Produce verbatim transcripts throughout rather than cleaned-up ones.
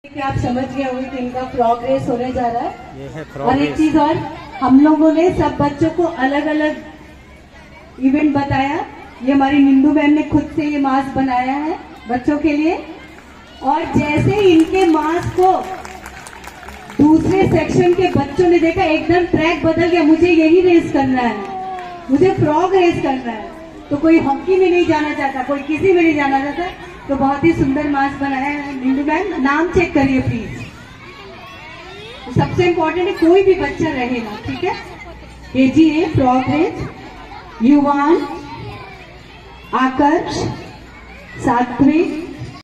कि आप समझ गए होंगे कि इनका प्रोग्रेस होने जा रहा है। ये है और एक चीज और, हम लोगों ने सब बच्चों को अलग अलग इवेंट बताया। ये हमारी निंदू मैम ने खुद से ये मास्क बनाया है बच्चों के लिए। और जैसे इनके मास्क को दूसरे सेक्शन के बच्चों ने देखा, एकदम ट्रैक बदल गया। मुझे यही रेस करना है, मुझे फ्रॉग रेस करना है। तो कोई हॉकी में नहीं जाना चाहता, कोई किसी में नहीं जाना चाहता। तो बहुत ही सुंदर मास्क बनाया है निंदू मैम। नाम चेक करिए प्लीज। तो सबसे इम्पोर्टेंट है कोई भी बच्चा रहे ना, ठीक है। केजी ए फ्रॉग रेस, युवान, आकर्ष, सात्विक।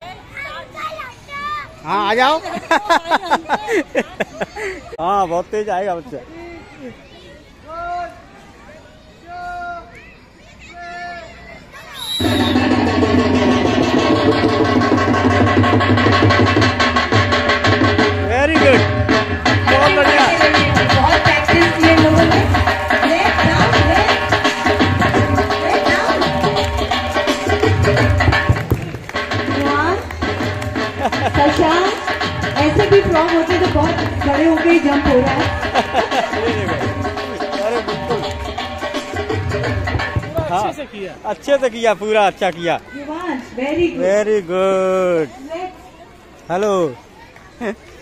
हाँ आ जाओ। हाँ बहुत तेज आएगा बच्चा। वेरी गुड, बहुत बढ़िया। बहुत प्रैक्टिस किए लोगों ने। ऐसे भी फ्रॉग होते तो बहुत खड़े होके ही जंप हो रहा है। अरे बिल्कुल, हाँ अच्छे से किया, अच्छे से किया, पूरा अच्छा किया। Very good, very good. Hello.